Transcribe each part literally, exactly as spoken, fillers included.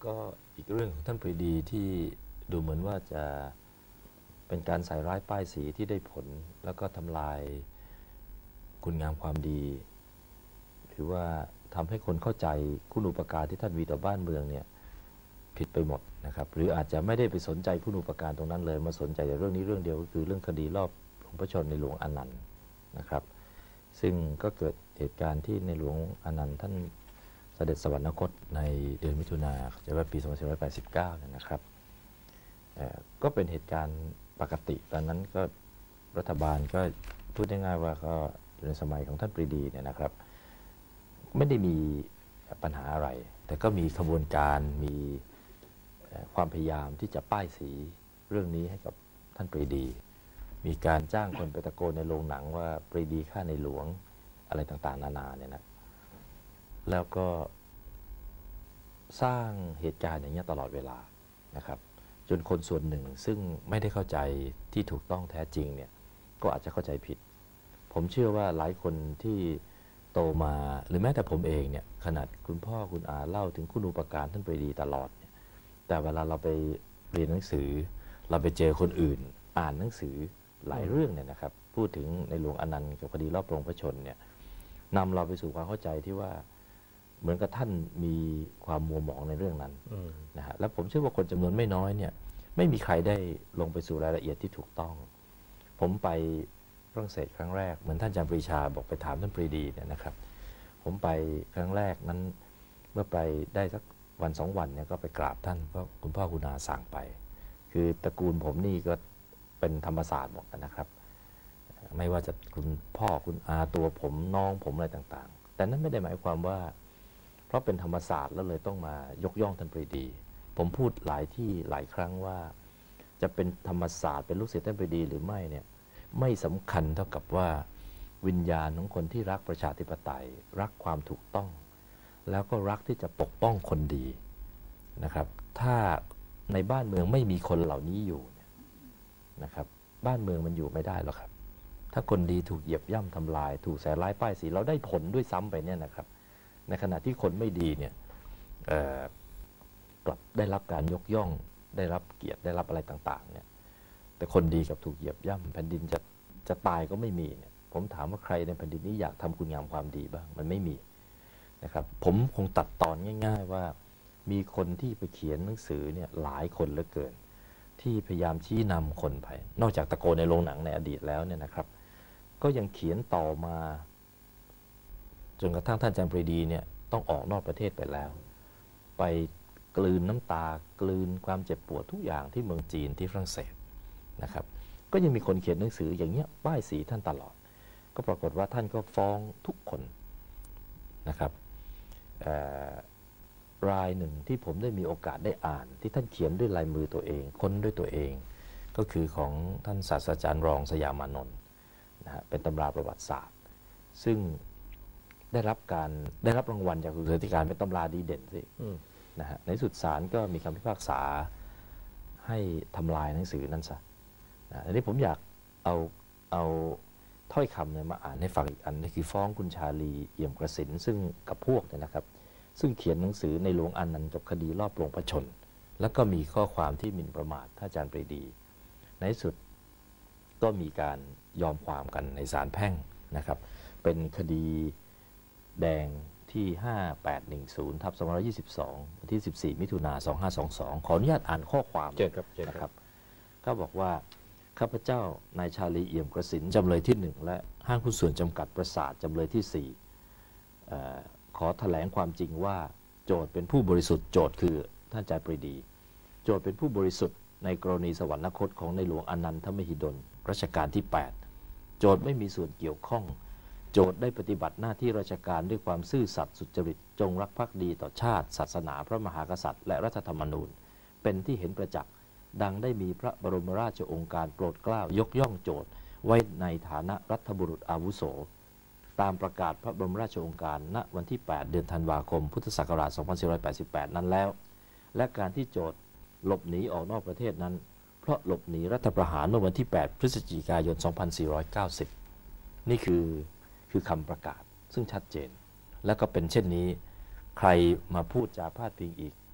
ก็อีกเรื่องของท่านปรีดีที่ดูเหมือนว่าจะเป็นการใส่ร้ายป้ายสีที่ได้ผลแล้วก็ทำลายคุณงามความดีหรือว่าทำให้คนเข้าใจคุณูปการที่ท่านมีต่อบ้านเมืองเนี่ยผิดไปหมดนะครับหรืออาจจะไม่ได้ไปสนใจคุณูปการตรงนั้นเลยมาสนใจแต่เรื่องนี้เรื่องเดียวก็คือเรื่องคดีรอบหลวงพระชนในหลวงอานันต์นะครับซึ่งก็เกิดเหตุการณ์ที่ในหลวงอานันต์ท่านเสด็จสวรรคตในเดือนมิถุนาจะว่าปีสองพันสี่ร้อยแปดสิบเก้าเนี่ยนะครับก็เป็นเหตุการณ์ปกติตอนนั้นก็รัฐบาลก็พูดง่ายๆว่าก็ในสมัยของท่านปรีดีเนี่ยนะครับไม่ได้มีปัญหาอะไรแต่ก็มีขบวนการมีความพยายามที่จะป้ายสีเรื่องนี้ให้กับท่านปรีดีมีการจ้างคนไปตะโกนในโรงหนังว่าปรีดีฆ่าในหลวงอะไรต่างๆนานาเนี่ยนะแล้วก็สร้างเหตุการณ์อย่างนี้ตลอดเวลานะครับจนคนส่วนหนึ่งซึ่งไม่ได้เข้าใจที่ถูกต้องแท้จริงเนี่ยก็อาจจะเข้าใจผิดผมเชื่อว่าหลายคนที่โตมาหรือแม้แต่ผมเองเนี่ยขนาดคุณพ่อคุณอาเล่าถึงคุณูปการท่านปรีดีตลอดเนี่ยแต่เวลาเราไปเรียนหนังสือเราไปเจอคนอื่นอ่านหนังสือหลายเรื่องเนี่ยนะครับพูดถึงในหลวงอานันต์กับคดีรอบโรงพระชนเนี่ยนำเราไปสู่ความเข้าใจที่ว่าเหมือนกับท่านมีความมัวหมองในเรื่องนั้นนะฮะแล้วผมเชื่อว่าคนจำนวนไม่น้อยเนี่ยไม่มีใครได้ลงไปสู่รายละเอียดที่ถูกต้องผมไปฝรั่งเศสครั้งแรกเหมือนท่านอาจารย์ปรีชาบอกไปถามท่านปรีดีเนี่ยนะครับผมไปครั้งแรกนั้นเมื่อไปได้สักวันสองวันเนี่ยก็ไปกราบท่านเพราะคุณพ่อคุณอาสั่งไปคือตระกูลผมนี่ก็เป็นธรรมศาสตร์หมดนะครับไม่ว่าจะคุณพ่อคุณอาตัวผมน้องผมอะไรต่างๆแต่นั้นไม่ได้หมายความว่าเพราะเป็นธรรมศาสตร์แล้วเลยต้องมายกย่องท่านปรีดีผมพูดหลายที่หลายครั้งว่าจะเป็นธรรมศาสตร์เป็นลูกศิษย์ท่านปรีดีหรือไม่เนี่ยไม่สำคัญเท่ากับว่าวิญญาณของคนที่รักประชาธิปไตยรักความถูกต้องแล้วก็รักที่จะปกป้องคนดีนะครับถ้าในบ้านเมืองไม่มีคนเหล่านี้อยู่นะครับบ้านเมืองมันอยู่ไม่ได้หรอกครับถ้าคนดีถูกเหยียบย่ำทำลายถูกใส่ร้ายป้ายสีเราได้ผลด้วยซ้ำไปเนี่ยนะครับในขณะที่คนไม่ดีเนี่ยกลับได้รับการยกย่องได้รับเกียรติได้รับอะไรต่างๆเนี่ยแต่คนดีกับถูกเหยียบย่ำแผ่นดินจะจะตายก็ไม่มีเนี่ยผมถามว่าใครในแผ่นดินนี้อยากทำคุณงามความดีบ้างมันไม่มีนะครับผมคงตัดตอนง่ายๆว่ามีคนที่ไปเขียนหนังสือเนี่ยหลายคนเหลือเกินที่พยายามชี้นำคนไปนอกจากตะโกนในโรงหนังในอดีตแล้วเนี่ยนะครับก็ยังเขียนต่อมาจนกระทั่งท่านอาจารย์ปรีดีเนี่ยต้องออกนอกประเทศไปแล้วไปกลืนน้ำตากลืนความเจ็บปวดทุกอย่างที่เมืองจีนที่ฝรั่งเศสนะครับก็ยังมีคนเขียนหนังสืออย่างเงี้ยป้ายสีท่านตลอดก็ปรากฏว่าท่านก็ฟ้องทุกคนนะครับรายหนึ่งที่ผมได้มีโอกาสได้อ่านที่ท่านเขียนด้วยลายมือตัวเองค้นด้วยตัวเองก็คือของท่านศาสตราจารย์รองสยามานนท์นะฮะเป็นตำราประวัติศาสตร์ซึ่งได้รับการได้รับรางวัลจากสุริยการเป็นตำราดีเด่นสินะฮะในสุดศาลก็มีคำพิพากษาให้ทำลายหนังสือนั้นซะนะอันนี้ผมอยากเอาเอาถ้อยคำเนี่ยมาอ่านให้ฟังอีกอันนี่คือฟ้องคุณชาลีเอี่ยมกระสินซึ่งกับพวกเนี่ยนะครับซึ่งเขียนหนังสือในหลวงอานันต์กับคดีรอบโรงพระชนแล้วก็มีข้อความที่หมิ่นประมาทท่านอาจารย์ปรีดีในที่สุดก็มีการยอมความกันในศาลแพ่งนะครับเป็นคดีแดงที่ห้าแปดหนึ่งศูนย์ ทับสองร้อยยี่สิบสองวันที่สิบสี่มิถุนายนสองพันห้าร้อยยี่สิบสองขออนุญาตอ่านข้อความนะครับก็บอกว่าข้าพเจ้านายชาลีเอี่ยมกระสินจำเลยที่หนึ่งและห้างหุ้นส่วนจำกัดประสาทจำเลยที่สี่ขอแถลงความจริงว่าโจทย์เป็นผู้บริสุทธิ์โจทย์คือท่านอาจารย์ปรีดีโจทย์เป็นผู้บริสุทธิ์ในกรณีสวรรคตของในหลวงอานันทมหิดลรัชกาลที่แปดโจทย์ไม่มีส่วนเกี่ยวข้องโจทย์ได้ปฏิบัติหน้าที่ราชการด้วยความซื่อสัตย์สุจริตจงรักภักดีต่อชาติศาสนาพระมหากษัตริย์และรัฐธรรมนูญเป็นที่เห็นประจักษ์ดังได้มีพระบรมราชโองการโปรดเกล้ายกย่องโจทย์ไว้ในฐานะรัฐบุรุษอาวุโสตามประกาศพระบรมราชโองการณวันที่แปดเดือนธันวาคมพุทธศักราชสองพันสี่ร้อยแปดสิบแปดนั้นแล้วและการที่โจทย์หลบหนีออกนอกประเทศนั้นเพราะหลบหนีรัฐประหารเมื่อวันที่แปดพฤศจิกายนสองพันสี่ร้อยเก้าสิบนี่คือคือคำประกาศซึ่งชัดเจนและก็เป็นเช่นนี้ใครมาพูดจาพาดพิงอีก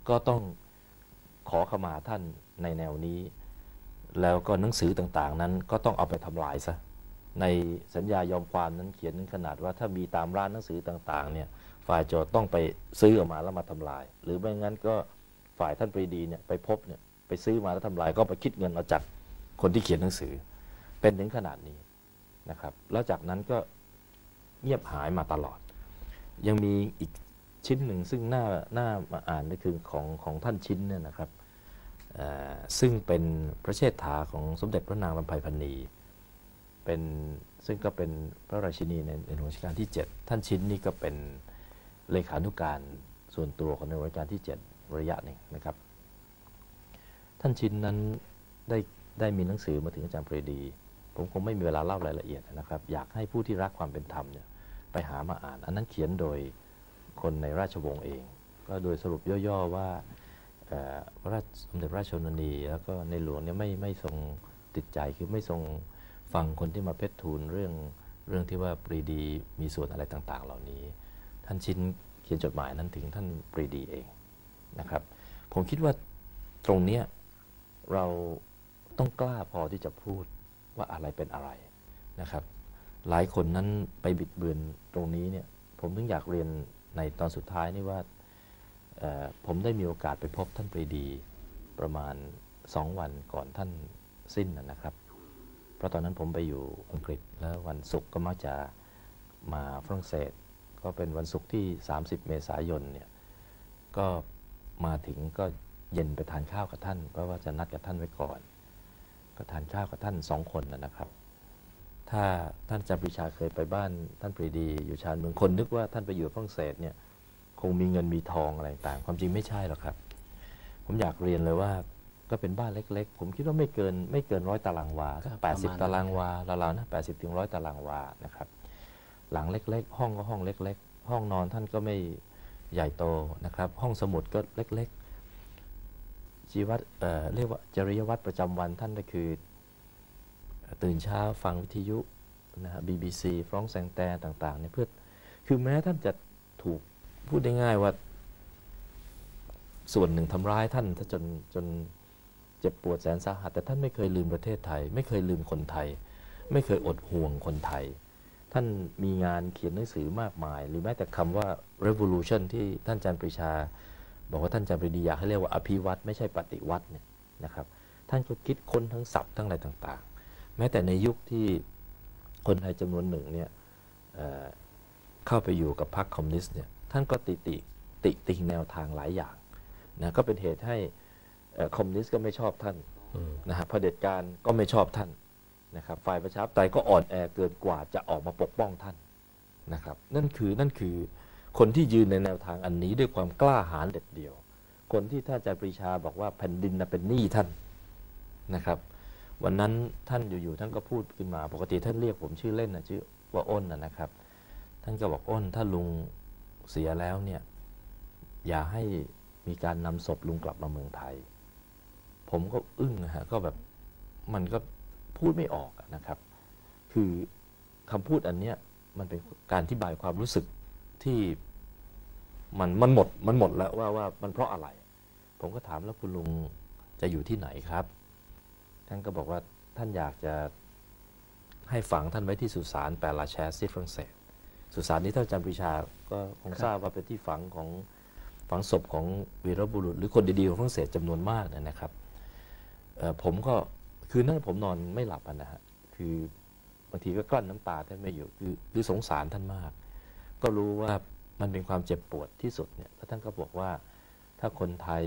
ก็ต้องขอขมาท่านในแนวนี้ แล้วก็หนังสือต่างๆนั้นก็ต้องเอาไปทำลายซะในสัญญายอมความนั้นเขียนถึงขนาดว่าถ้ามีตามร้านหนังสือต่างๆเนี่ยฝ่ายโจทย์ต้องไปซื้อออกมาแล้วมาทำลายหรือไม่งั้นก็ฝ่ายท่านปรีดีเนี่ยไปพบเนี่ยไปซื้อมาแล้วทำลายก็ไปคิดเงินเอาจากคนที่เขียนหนังสือเป็นถึงขนาดนี้นะครับแล้วจากนั้นก็เงียบหายมาตลอดยังมีอีกชิ้นหนึ่งซึ่งน่าน่ามาอ่านก็คือของของท่านชิ้นเนี่ยนะครับซึ่งเป็นพระเชษฐาของสมเด็จพระนางลำไพพรรณีเป็นซึ่งก็เป็นพระราชินีในในหลวงรัชกาลที่เจ็ดท่านชิ้นนี่ก็เป็นเลขานุการส่วนตัวของในหลวงรัชกาลที่เจ็ดระยะหนึ่งนะครับท่านชิ้นนั้นได้ได้มีหนังสือมาถึงอาจารย์ปรีดีผมคงไม่มีเวลาเล่ารายละเอียดนะครับอยากให้ผู้ที่รักความเป็นธรรมเนี่ยไปหามาอ่านอันนั้นเขียนโดยคนในราชวงศ์เองก็โดยสรุปย่อๆว่าพระราชสมเด็จพระราชชนนีแล้วก็ในหลวงเนี่ยไม่ไม่ทรงติดใจคือไม่ทรงฟังคนที่มาเพชรทูลเรื่องเรื่องที่ว่าปรีดีมีส่วนอะไรต่างๆเหล่านี้ท่านชิ้นเขียนจดหมายนั้นถึงท่านปรีดีเองนะครับผมคิดว่าตรงนี้เราต้องกล้าพอที่จะพูดว่าอะไรเป็นอะไรนะครับหลายคนนั้นไปบิดเบือนตรงนี้เนี่ยผมถึงอยากเรียนในตอนสุดท้ายนี่ว่าผมได้มีโอกาสไปพบท่านปรีดีประมาณสองวันก่อนท่านสิ้นนะครับเพราะตอนนั้นผมไปอยู่อังกฤษแล้ววันศุกร์ก็มักจะมาฝรั่งเศสก็เป็นวันศุกร์ที่สามสิบเมษายนเนี่ยก็มาถึงก็เย็นไปทานข้าวกับท่านเพราะว่าจะนัดกับท่านไว้ก่อนก็ทานข้าวกับท่านสองคนนะครับถ้าท่านอาจารย์ปรีชาเคยไปบ้านท่านปรีดีอยู่ชานเมืองคนนึกว่าท่านไปอยู่ฝรั่งเศสเนี่ยคงมีเงินมีทองอะไรต่างความจริงไม่ใช่หรอกครับผมอยากเรียนเลยว่าก็เป็นบ้านเล็กๆผมคิดว่าไม่เกินไม่เกินร้อยตารางวาแปดสิบตารางวาราวๆนะแปดสิบถึงร้อยตารางวานะครับหลังเล็กๆห้องก็ห้องเล็กๆห้องนอนท่านก็ไม่ใหญ่โตนะครับห้องสมุดก็เล็กๆชีวัตเอ่อเรียกว่าจริยวัตรประจำวันท่านก็คือตื่นเช้าฟังวิทยุนะฮะ บี บี ซี ฟรองก์แซงแตร์ต่างๆเนี่ยเพื่อคือแม้ท่านจะถูกพูดได้ง่ายว่าส่วนหนึ่งทำร้ายท่านจนจนเจ็บปวดแสนสาหัสแต่ท่านไม่เคยลืมประเทศไทยไม่เคยลืมคนไทยไม่เคยอดห่วงคนไทยท่านมีงานเขียนหนังสือมากมายหรือแม้แต่คำว่า revolution ที่ท่านอาจารย์ปรีชาบอกว่าท่านอาจารย์ปรีดีอยากให้เรียกว่าอภิวัตไม่ใช่ปฏิวัติเนี่ยนะครับท่านก็คิดค้นทั้งศัพท์ทั้งอะไรต่างๆแม้แต่ในยุคที่คนไทยจำนวนหนึ่งเนี่ย เอ่อ เข้าไปอยู่กับพรรคคอมมิวนิสต์เนี่ยท่านก็ติติติติงแนวทางหลายอย่างนะก็เป็นเหตุให้คอมมิวนิสต์ก็ไม่ชอบท่านนะฮะเผด็จการก็ไม่ชอบท่านนะครับฝ่ายประชาธิปไตยก็อ่อนแอเกินกว่าจะออกมาปกป้องท่านนะครับนั่นคือนั่นคือคนที่ยืนในแนวทางอันนี้ด้วยความกล้าหาญเด็ดเดี่ยวคนที่ท่านอาจารย์ปรีชาบอกว่าแผ่นดินน่ะเป็นหนี้ท่านนะครับวันนั้นท่านอยู่ๆท่านก็พูดขึ้นมาปกติท่านเรียกผมชื่อเล่นนะชื่อว่าอ้นนะครับท่านก็บอกอ้นถ้าลุงเสียแล้วเนี่ยอย่าให้มีการนำศพลุงกลับมาเมืองไทยผมก็อึ้งนะฮะก็แบบมันก็พูดไม่ออกนะครับคือคำพูดอันเนี้ยมันเป็นการอธิบายความรู้สึกที่มันมันหมดมันหมดแล้วว่าว่ามันเพราะอะไรผมก็ถามแล้วคุณลุงจะอยู่ที่ไหนครับท่านก็บอกว่าท่านอยากจะให้ฝังท่านไว้ที่สุสานแปลลาแชสที่ฝรั่งเศสสุสานนี้ท่านอาจารย์ปรีชาก็คงทราบว่าเป็นที่ฝังของฝังศพของวีรบุรุษหรือคนดีๆของฝรั่งเศสจำนวนมากนะครับผมก็คืนนั้นผมนอนไม่หลับนะฮะคือบางทีก็กลั้นน้ำตาแทบไม่อยู่คือคือสงสารท่านมากก็รู้ว่ามันเป็นความเจ็บปวดที่สุดเนี่ยแล้วท่านก็บอกว่าถ้าคนไทย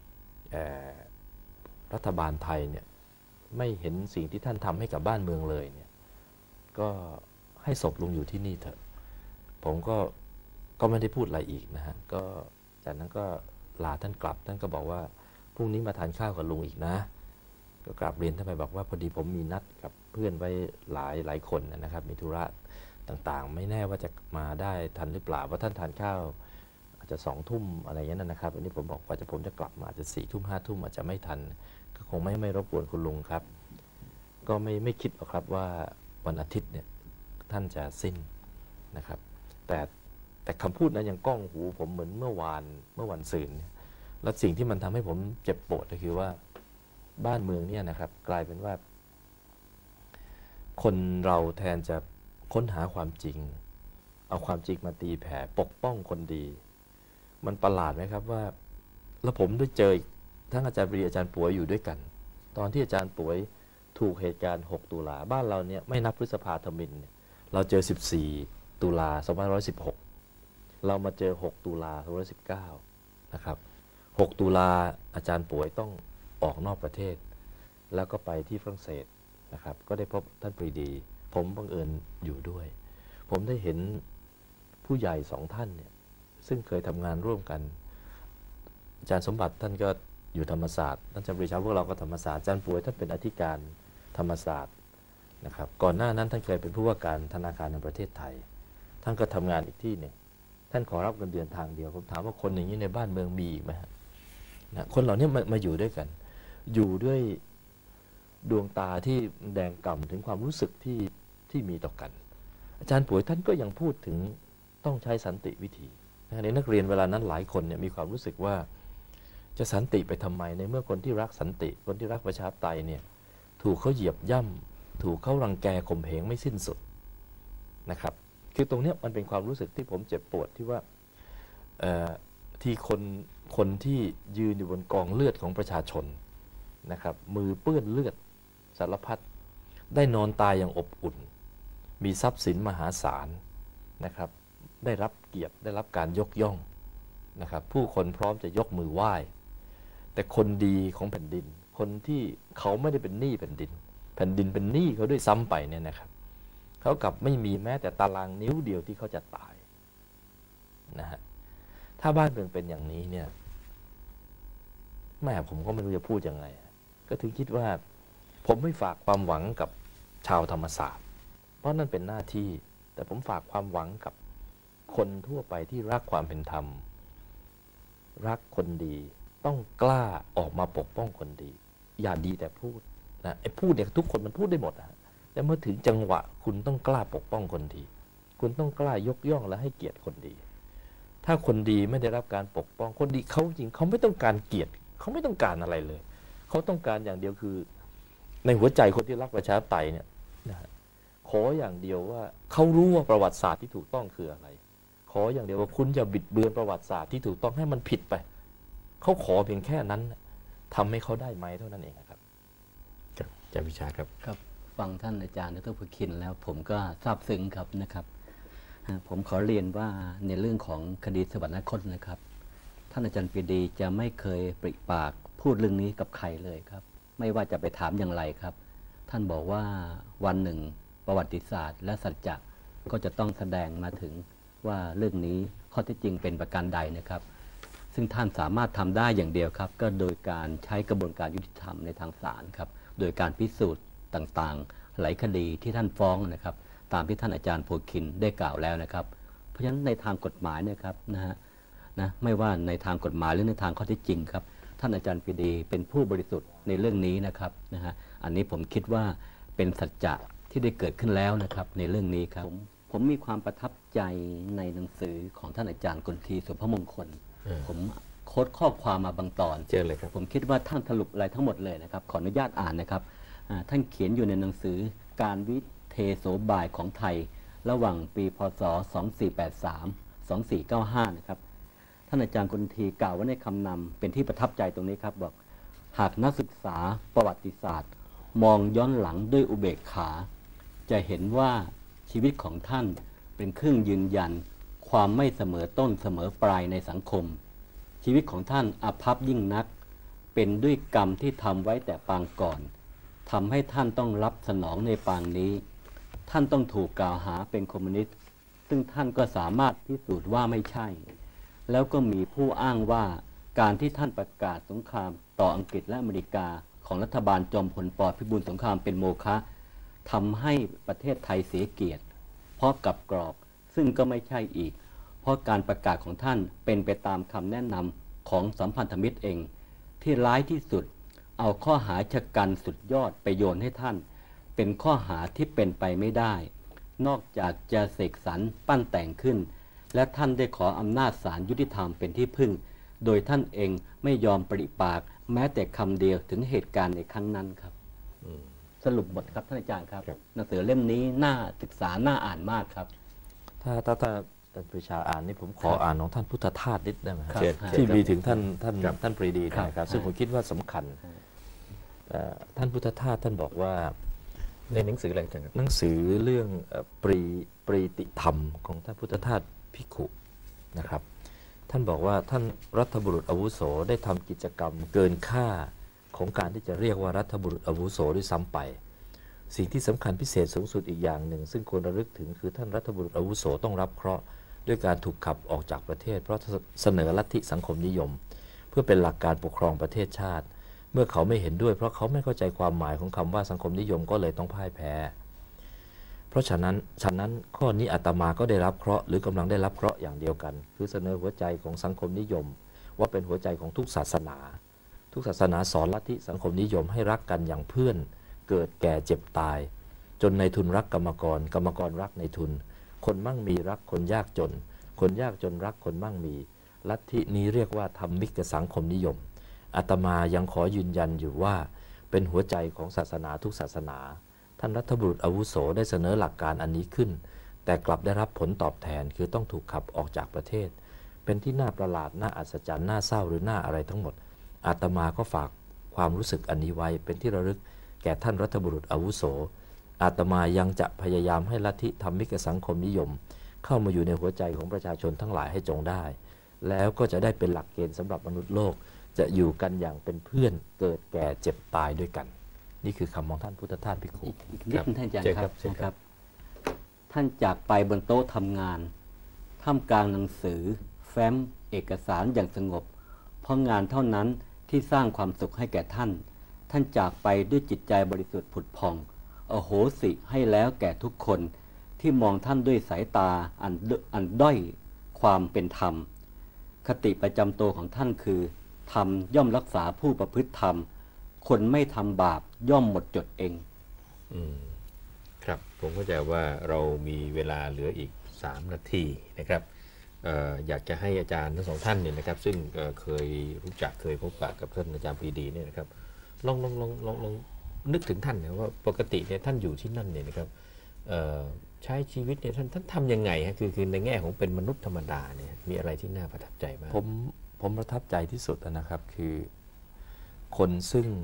รัฐบาลไทยเนี่ยไม่เห็นสิ่งที่ท่านทำให้กับบ้านเมืองเลยเนี่ยก็ให้ศพลุงอยู่ที่นี่เถอะผมก็ก็ไม่ได้พูดอะไรอีกนะฮะก็จากนั้นก็ลาท่านกลับท่านก็บอกว่าพรุ่งนี้มาทานข้าวกับลุงอีกนะก็กราบเรียนท่านไปบอกว่าพอดีผมมีนัดกับเพื่อนไว้หลายหลายคนนะครับมีธุระต่างๆไม่แน่ว่าจะมาได้ทันหรือเปล่าเพราะท่านทานข้าวอาจจะสองทุ่มอะไรอย่างนั้นนะครับอันนี้ผมบอกว่าจะผมจะกลับมาอาจจะสี่ทุ่มห้าทุ่มอาจจะไม่ทันก็คงไม่ไม่รบกวนคุณลุงครับก็ไม่ไม่คิดหรอกครับว่าวันอาทิตย์เนี่ยท่านจะสิ้นนะครับแต่แต่คำพูดนั้นยังก้องหูผมเหมือนเมื่อวานเมื่อวันศืนและสิ่งที่มันทำให้ผมเจ็บปวดก็คือว่าบ้านเมืองเนี่ยนะครับกลายเป็นว่าคนเราแทนจะค้นหาความจริงเอาความจริงมาตีแผ่ปกป้องคนดีมันประหลาดไหมครับว่าแล้วผมได้เจอทั้งอาจารย์ปรีอาจารย์ป๋วยอยู่ด้วยกันตอนที่อาจารย์ป๋วยถูกเหตุการณ์หกตุลาบ้านเราเนี่ยไม่นับพฤษภาธมิฬเนี่ยเราเจอสิบสี่ตุลาสองพันห้าร้อยสิบหกเรามาเจอหกตุลาสองพันห้าร้อยสิบเก้านะครับหกตุลาอาจารย์ป๋วยต้องออกนอกประเทศแล้วก็ไปที่ฝรั่งเศสนะครับก็ได้พบท่านปรีดีผมบังเอิญอยู่ด้วยผมได้เห็นผู้ใหญ่สองท่านเนี่ยซึ่งเคยทำงานร่วมกันอาจารย์สมบัติท่านก็อยู่ธรรมศาสตร์ท่านอาจารย์ปรีชาพวกเราก็ธรรมศาสตร์อาจารย์ป๋วยท่านเป็นอธิการธรรมศาสตร์นะครับก่อนหน้านั้นท่านเคยเป็นผู้ว่าการธนาคารแห่งประเทศไทยท่านก็ทำงานอีกที่หนึ่งท่านขอรับเงินเดือนทางเดียวผมถามว่าคนอย่างนี้ในบ้านเมืองมีอีกไหมนะคนเหล่านี้มามาอยู่ด้วยกันอยู่ด้วยดวงตาที่แดงก่ำถึงความรู้สึกที่ที่มีต่อกันอาจารย์ป๋วยท่านก็ยังพูดถึงต้องใช้สันติวิธีในนักเรียนเวลานั้นหลายคนเนี่ยมีความรู้สึกว่าจะสันติไปทำไมในเมื่อคนที่รักสันติคนที่รักประชาธิปไตยเนี่ยถูกเขาเหยียบย่ำถูกเขารังแกข่มเหงไม่สิ้นสุดนะครับคือตรงนี้มันเป็นความรู้สึกที่ผมเจ็บปวดที่ว่าที่คนคนที่ยืนอยู่บนกองเลือดของประชาชนนะครับมือเปื้อนเลือดสารพัดได้นอนตายอย่างอบอุ่นมีทรัพย์สินมหาศาลนะครับได้รับเกียรติได้รับการยกย่องนะครับผู้คนพร้อมจะยกมือไหว้แต่คนดีของแผ่นดินคนที่เขาไม่ได้เป็นหนี้แผ่นดินแผ่นดินเป็นหนี้เขาด้วยซ้ำไปเนี่ยนะครับเขากลับไม่มีแม้แต่ตารางนิ้วเดียวที่เขาจะตายนะฮะถ้าบ้านเมืองเป็นอย่างนี้เนี่ยแม่ผมก็ไม่รู้จะพูดยังไงก็ถึงคิดว่าผมไม่ฝากความหวังกับชาวธรรมศาสตร์เพราะนั่นเป็นหน้าที่แต่ผมฝากความหวังกับคนทั่วไปที่รักความเป็นธรรมรักคนดีต้องกล้าออกมาปกป้องคนดีอย่าดีแต่พูดนะไอ้พูดเนี่ยทุกคนมันพูดได้หมดนะแต่เมื่อถึงจังหวะคุณต้องกล้าปกป้องคนดีคุณต้องกล้ายกย่องและให้เกียรติคนดีถ้าคนดีไม่ได้รับการปกป้องคนดีเขาจริงเขาไม่ต้องการเกียรติเขาไม่ต้องการอะไรเลยเขาต้องการอย่างเดียวคือในหัวใจคนที่รักประชาธิปไตยเนี่ยนะขออย่างเดียวว่าเขารู้ว่าประวัติศาสตร์ที่ถูกต้องคืออะไรขออย่างเดียวว่าคุณอย่าบิดเบือนประวัติศาสตร์ที่ถูกต้องให้มันผิดไปเขาขอเพียงแค่นั้นทำให้เขาได้ไหมเท่านั้นเองครับครับอาจารย์วิชาครับครับฟังท่านอาจารย์ดร.ภูคินแล้วผมก็ซาบซึ้งครับนะครับผมขอเรียนว่าในเรื่องของคดีสวรรคตนะครับท่านอาจารย์ปรีดีจะไม่เคยปริปากพูดเรื่องนี้กับใครเลยครับไม่ว่าจะไปถามอย่างไรครับท่านบอกว่าวันหนึ่งประวัติศาสตร์และสัจจะก็จะต้องแสดงมาถึงว่าเรื่องนี้ข้อเท็จจริงเป็นประการใดนะครับซึ่งท่านสามารถทำได้อย่างเดียวครับก็โดยการใช้กระบวนการยุติธรรมในทางศาลครับโดยการพิสูจน์ต่างๆหลายคดีที่ท่านฟ้องนะครับตามที่ท่านอาจารย์ภูคินได้กล่าวแล้วนะครับเพราะฉะนั้นในทางกฎหมายเนี่ยครับนะฮะนะไม่ว่าในทางกฎหมายหรือในทางข้อเท็จจริงครับท่านอาจารย์ปรีดีเป็นผู้บริสุทธิ์ในเรื่องนี้นะครับนะฮะอันนี้ผมคิดว่าเป็นสัจจะที่ได้เกิดขึ้นแล้วนะครับในเรื่องนี้ครับผมผมมีความประทับใจในหนังสือของท่านอาจารย์กลทีสุภมงคลผมโค้ดข้อความมาบางตอนเจอเลยครับผมคิดว่าท่านสรุปอะไรทั้งหมดเลยนะครับขออนุญาตอ่านนะครับท่านเขียนอยู่ในหนังสือการวิเทโสบายของไทยระหว่างปีพ.ศ. สองสี่แปดสาม สองสี่เก้าห้านะครับท่านอาจารย์กลทีกล่าวไว้ในคำนำเป็นที่ประทับใจตรงนี้ครับบอกหากนักศึกษาประวัติศาสตร์มองย้อนหลังด้วยอุเบกขาจะเห็นว่าชีวิตของท่านเป็นเครื่องยืนยันความไม่เสมอต้นเสมอปลายในสังคมชีวิตของท่านอาภัพยิ่งนักเป็นด้วยกรรมที่ทำไว้แต่ปางก่อนทำให้ท่านต้องรับสนองในปางนี้ท่านต้องถูกกล่าวหาเป็นคอมมิวนิสต์ซึ่งท่านก็สามารถพิสูจน์ว่าไม่ใช่แล้วก็มีผู้อ้างว่าการที่ท่านประกาศสงครามต่ออังกฤษและอเมริกาของรัฐบาลจอมพลป.พิบูลสงครามเป็นโมฆะทำให้ประเทศไทยเสียเกียรติเพราะกับกรอกซึ่งก็ไม่ใช่อีกเพราะการประกาศของท่านเป็นไปตามคำแนะนำของสัมพันธมิตรเองที่ร้ายที่สุดเอาข้อหาชะกันสุดยอดไปโยนให้ท่านเป็นข้อหาที่เป็นไปไม่ได้นอกจากจะเสกสรรปั้นแต่งขึ้นและท่านได้ขออำนาจศาลยุติธรรมเป็นที่พึ่งโดยท่านเองไม่ยอมปริปากแม้แต่คำเดียวถึงเหตุการณ์ในครั้งนั้นครับสรุปบทครับท่านอาจารย์ครับหนังสือเล่มนี้น่าศึกษาน่าอ่านมากครับถ้าถ้าถ้าท่านปรีชาอ่านนี่ผมขออ่านของท่านพุทธทาสนิดได้ไหมครับเชิญที่ครับมีถึงท่านท่านครับท่านปรีดีครับนะครับซึ่งผมคิดว่าสำคัญเอ่อท่านพุทธทาสท่านบอกว่าในหนังสืออะไรกันครับหนังสือเรื่องเอ่อปรีปรีติธรรมของท่านพุทธทาสภิกขุนะครับท่านบอกว่าท่านรัฐบุรุษอาวุโสได้ทำกิจกรรมเกินค่าของการที่จะเรียกว่ารัฐบุรุษอาวุโสด้วยซ้ำไปสิ่งที่สำคัญพิเศษสูงสุดอีกอย่างหนึ่งซึ่งควรระลึกถึงคือท่านรัฐบุรุษอาวุโสต้องรับเคราะห์ด้วยการถูกขับออกจากประเทศเพราะเสนอลัทธิสังคมนิยมเพื่อเป็นหลักการปกครองประเทศชาติเมื่อเขาไม่เห็นด้วยเพราะเขาไม่เข้าใจความหมายของคำว่าสังคมนิยมก็เลยต้องพ่ายแพ้เพราะฉะนั้นฉะนั้นข้อนี้อาตมาก็ได้รับเคราะห์หรือกำลังได้รับเคราะห์อย่างเดียวกันคือเสนอหัวใจของสังคมนิยมว่าเป็นหัวใจของทุกศาสนาทุกศาสนาสอนลัทธิสังคมนิยมให้รักกันอย่างเพื่อนเกิดแก่เจ็บตายจนในทุนรักกรรมกรกรรมกรรักในทุนคนมั่งมีรักคนยากจนคนยากจนรักคนมั่งมีลัทธินี้เรียกว่าธรรมิกสังคมนิยมอาตมายังขอยืนยันอยู่ว่าเป็นหัวใจของศาสนาทุกศาสนาท่านรัฐบุรุษอาวุโสได้เสนอหลักการอันนี้ขึ้นแต่กลับได้รับผลตอบแทนคือต้องถูกขับออกจากประเทศเป็นที่น่าประหลาดน่าอัศจรรย์น่าเศร้าหรือน่าอะไรทั้งหมดอาตมาก็ฝากความรู้สึกอันนี้ไว้เป็นที่ระลึกแก่ท่านรัฐบุรุษอาวุโสอาตมายังจะพยายามให้ลัทธิธรรมิกสังคมนิยมเข้ามาอยู่ในหัวใจของประชาชนทั้งหลายให้จงได้แล้วก็จะได้เป็นหลักเกณฑ์สำหรับมนุษย์โลกจะอยู่กันอย่างเป็นเพื่อนเกิดแก่เจ็บตายด้วยกันนี่คือคำของท่านพุทธทาสภิกขุอีกนิดนึงท่านอาจารย์เชิญคครัรับบเชิญนะคครัรับ บ ท่านจากไปบนโต๊ะทำงานท่ามกลางหนังสือแฟ้มเอกสารอย่างสงบเพราะงานเท่านั้นที่สร้างความสุขให้แก่ท่านท่านจากไปด้วยจิตใจบริสุทธิ์ผุดผ่องอโหสิให้แล้วแก่ทุกคนที่มองท่านด้วยสายตาอันอันด้อยความเป็นธรรมคติประจำตัวของท่านคือธรรมย่อมรักษาผู้ประพฤติธรรมคนไม่ทำบาปย่อมหมดจดเองอืมครับผมเข้าใจว่าเรามีเวลาเหลืออีกสามนาทีนะครับเอ่ออยากจะให้อาจารย์ทั้งสองท่านเนี่ยนะครับซึ่งเอ่อเคยรู้จักเคยพบปะกับท่านอาจารย์ปรีดีเนี่ยนะครับลองลองลองลองลองนึกถึงท่านนะว่าปกติเนี่ยท่านอยู่ที่นั่นเนี่ยนะครับเอ่อใช้ชีวิตเนี่ยท่านท่านทำยังไงฮะคือคือในแง่ของเป็นมนุษย์ธรรมดาเนี่ยมีอะไรที่น่าประทับใจบ้างผมผมประทับใจที่สุดนะครับคือคนซึ่ง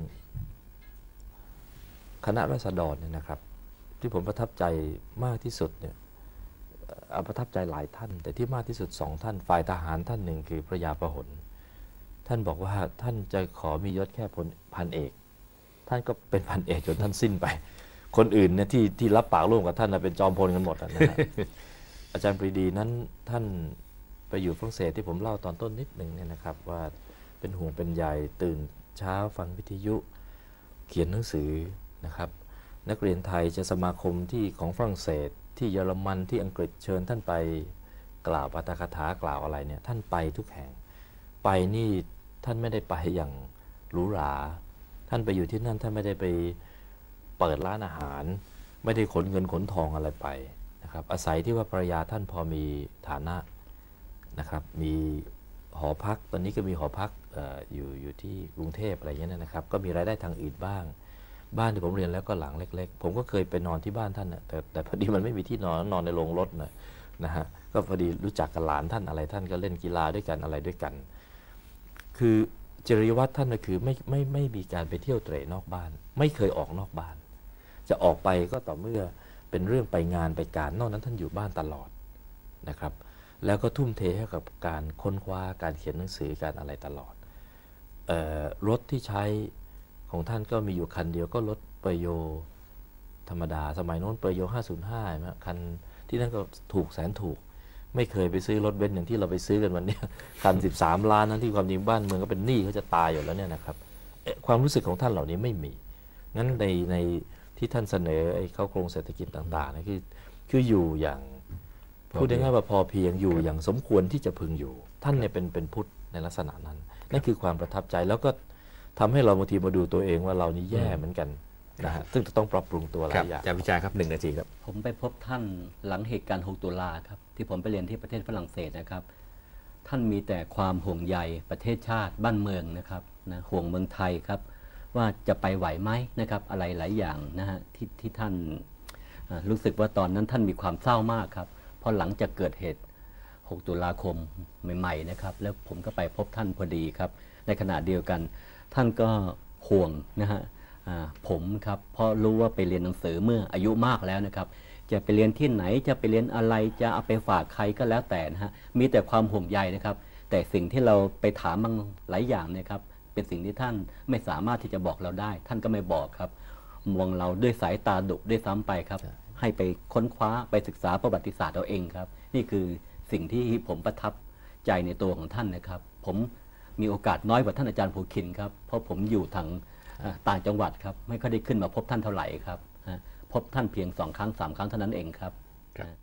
คณะราษฎรเนี่ยนะครับที่ผมประทับใจมากที่สุดเนี่ยเอ่อประทับใจหลายท่านแต่ที่มากที่สุดสองท่านฝ่ายทหารท่านหนึ่งคือพระยาประหลท่านบอกว่าท่านจะขอมียศแค่พลพันเอกท่านก็เป็นพันเอกจนท่านสิ้นไปคนอื่นเนี่ยที่ที่รับปากร่วมกับท่านนะเป็นจอมพลกันหมดนะฮะ อาจารย์ปรีดีนั้นท่านไปอยู่ฝรั่งเศสที่ผมเล่าตอนต้นนิดหนึ่งเนี่ยนะครับว่าเป็นห่วงเป็นใยตื่นเช้าฟังวิทยุเขียนหนังสือนะครับนักเรียนไทยจะสมาคมที่ของฝรั่งเศสที่เยอรมันที่อังกฤษเชิญท่านไปกล่าวปาฐกถากล่าวอะไรเนี่ยท่านไปทุกแห่งไปนี่ท่านไม่ได้ไปอย่างหรูหราท่านไปอยู่ที่นั่นท่านไม่ได้ไปเปิดร้านอาหารไม่ได้ขนเงินขนทองอะไรไปนะครับอาศัยที่ว่าภรรยาท่านพอมีฐานะนะครับมีหอพักตอนนี้ก็มีหอพัก อ, อยู่อยู่ที่กรุงเทพอะไรอย่างเงี้ยนะครับก็มีรายได้ทางอื่นบ้างบ้านที่ผมเรียนแล้วก็หลังเล็กๆผมก็เคยไปนอนที่บ้านท่านนะแต่แต่พอดีมันไม่มีที่นอนนอนในโรงรถนะนะฮะก็พอดีรู้จักกับหลานท่านอะไรท่านก็เล่นกีฬาด้วยกันอะไรด้วยกันคือจริยวัตรท่านก็คือไม่ไม่ไม่มีการไปเที่ยวเตร่นอกบ้านไม่เคยออกนอกบ้านจะออกไปก็ต่อเมื่อเป็นเรื่องไปงานไปการนอกนั้นท่านอยู่บ้านตลอดนะครับแล้วก็ทุ่มเทให้กับการค้นคว้าการเขียนหนังสือการอะไรตลอดเอ่อรถที่ใช้ของท่านก็มีอยู่คันเดียวก็รถเปโยธรรมดาสมัยโน้นเปโยห้าศูนย์ห้านะคันที่นั่นก็ถูกแสนถูกไม่เคยไปซื้อรถเบนซ์อย่างที่เราไปซื้อกันวันนี้ คันสิบสามล้านนั้นที่ความจริงบ้านเมืองก็เป็นหนี้เขาจะตายอยู่แล้วเนี่ยนะครับความรู้สึกของท่านเหล่านี้ไม่มีงั้นในในที่ท่านเสนอไอ้เข้าโครงเศรษฐกิจต่างๆนะคือคืออยู่อย่างพูดง่ายๆว่าพอเพียงอยู่อย่างสมควรที่จะพึงอยู่ท่านเนี่ยเป็นเป็นพุทธในลักษณะนั้นนั่นคือความประทับใจแล้วก็ทำให้เราบางทีมาดูตัวเองว่าเรานี่แย่เหมือนกันนะฮะซึ่งจะต้องปรับปรุงตัวหลายอย่างอาจารย์วิจารณ์ครับหนึ่งนาทีครับผมไปพบท่านหลังเหตุการณ์หกตุลาครับที่ผมไปเรียนที่ประเทศฝรั่งเศสนะครับท่านมีแต่ความห่วงใยประเทศชาติบ้านเมืองนะครับนะห่วงเมืองไทยครับว่าจะไปไหวไหมนะครับอะไรหลายอย่างนะฮะที่ที่ท่านรู้สึกว่าตอนนั้นท่านมีความเศร้ามากครับพอหลังจากเกิดเหตุหกตุลาคมใหม่ๆนะครับแล้วผมก็ไปพบท่านพอดีครับในขณะเดียวกันท่านก็ห่วงนะฮะผมครับเพราะรู้ว่าไปเรียนหนังสือเมื่ออายุมากแล้วนะครับจะไปเรียนที่ไหนจะไปเรียนอะไรจะเอาไปฝากใครก็แล้วแต่นะฮะมีแต่ความห่วงใยนะครับแต่สิ่งที่เราไปถามบางหลายอย่างนะครับเป็นสิ่งที่ท่านไม่สามารถที่จะบอกเราได้ท่านก็ไม่บอกครับมองเราด้วยสายตาดุด้วยซ้ำไปครับให้ไปค้นคว้าไปศึกษาประวัติศาสตร์เอาเองครับนี่คือสิ่งที่ผมประทับใจในตัวของท่านนะครับผมมีโอกาสน้อยกว่าท่านอาจารย์ภูคินครับเพราะผมอยู่ทางต่างจังหวัดครับไม่ค่อยได้ขึ้นมาพบท่านเท่าไหร่ครับพบท่านเพียงสองครั้งสามครั้งเท่านั้นเองครับ